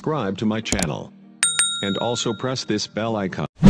subscribe to my channel. And also press this bell icon.